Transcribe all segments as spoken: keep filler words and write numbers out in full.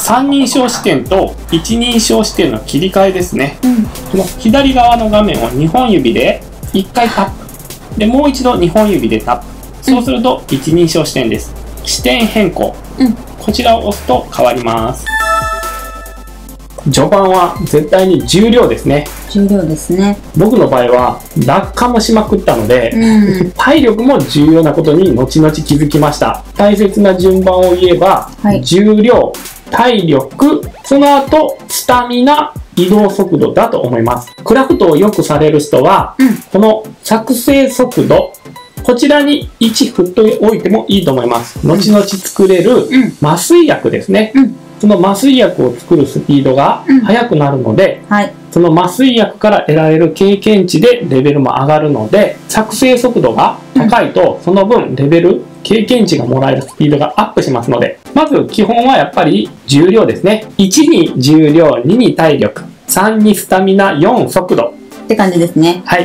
三人称視点と一人称視点の切り替えですね。 うん。 この左側の画面をにほん指でいっかいタップ。で、もう一度にほん指でタップ。そうすると一人称視点です。視点変更。 うん。 こちらを押すと変わります。序盤は絶対に重量ですね。 重量ですね。 僕の場合は落下もしまくったので、 うん。 体力も重要なことに後々気づきました。大切な順番を言えば、 はい、 重量、体力、その後スタミナ、移動速度だと思います。クラフトをよくされる人は、 うん、 この作成速度、こちらにいち振っておいてもいいと思います。後々作れる麻酔薬ですね。 うん、 その麻酔薬を作るスピードが速くなるので、 うん、はい、 その麻酔薬から得られる経験値でレベルも上がるので、作成速度が高いとその分レベル、経験値がもらえるスピードがアップしますので、まず基本はやっぱり重量ですね。いちに重量、にに体力、さんにスタミナ、よん速度。 って感じですね。 はい。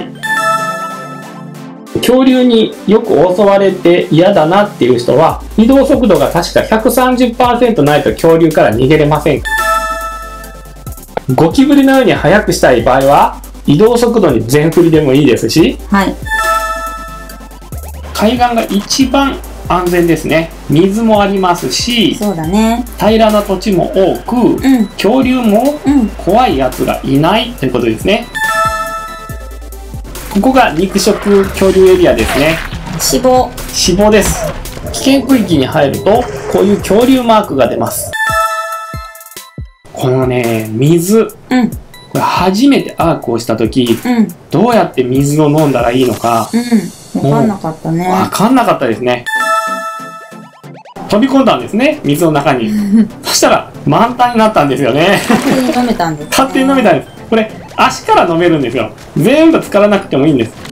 恐竜によく襲われて嫌だなっていう人は、移動速度が確か ひゃくさんじゅっパーセント ないと恐竜から逃げれません。ゴキブリのように速くしたい場合は、移動速度に全振りでもいいですし、 はい。 海岸が一番安全ですね。水もありますし、 そうだね。 平らな土地も多く、 うん、 恐竜もうん、 怖いやつがいないということですね。ここが肉食恐竜エリアですね。 脂肪。 脂肪です。危険区域に入ると、こういう恐竜マークが出ます。このね、水。 うん。 これ初めてアークをしたとき、 うん。 どうやって水を飲んだらいいのか、 うん。わかんなかったね。 わかんなかったですね。飛び込んだんですね、水の中に。そしたら満タンになったんですよね。 勝手に飲めたんです、ね。 勝手に飲めたんです。これ足から飲めるんですよ。全部浸からなくてもいいんです。